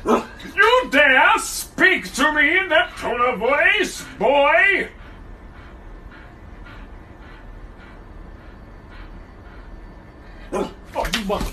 You dare speak to me in that tone of voice, boy? Oh, you must